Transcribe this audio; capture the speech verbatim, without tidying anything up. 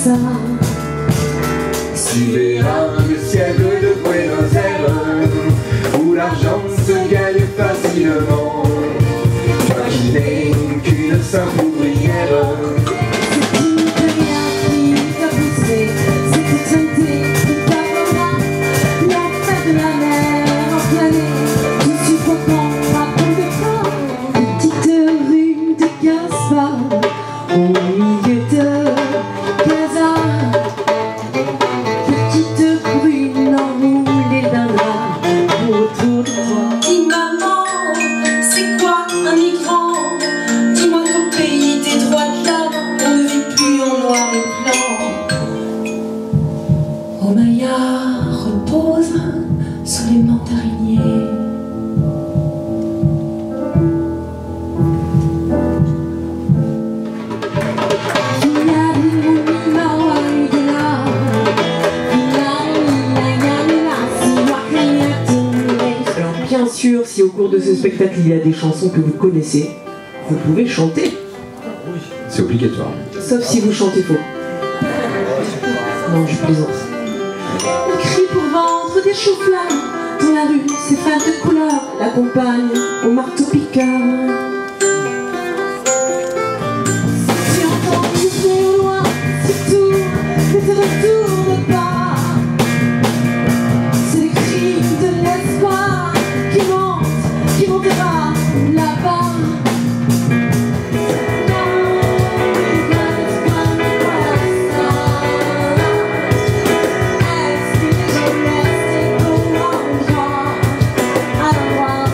ça. Tu verras le ciel de Buenos Aires, où l'argent se gagne facilement. Toi qui n'es qu'une simple ouvrière. C'est tout rien qui t'a poussé, c'est toute santé qui t'appellera. La fête de la mer en planée, tout suffocant à peau de corps. Petite rue de Gaspard, au milieu de Gaza. Petite brune enroulée d'un drap autour de toi. Dis maman, c'est quoi un migrant? Dis-moi qu'au pays des droits de l'homme, on ne vit plus en noir et blanc. Oh Maya repose sous les mandariniers. Bien sûr, si au cours de ce spectacle il y a des chansons que vous connaissez, vous pouvez chanter. C'est obligatoire. Sauf si vous chantez faux. Non, je plaisante. On crie pour vendre des choux-fleurs. Dans la rue, ces frères de couleur l'accompagnent au marteau-piqueur. Si tu entends souffler au loin, surtout ne te retourne pas. C'est le cri de l'espoir qui monte, qui montera là-bas. I don't want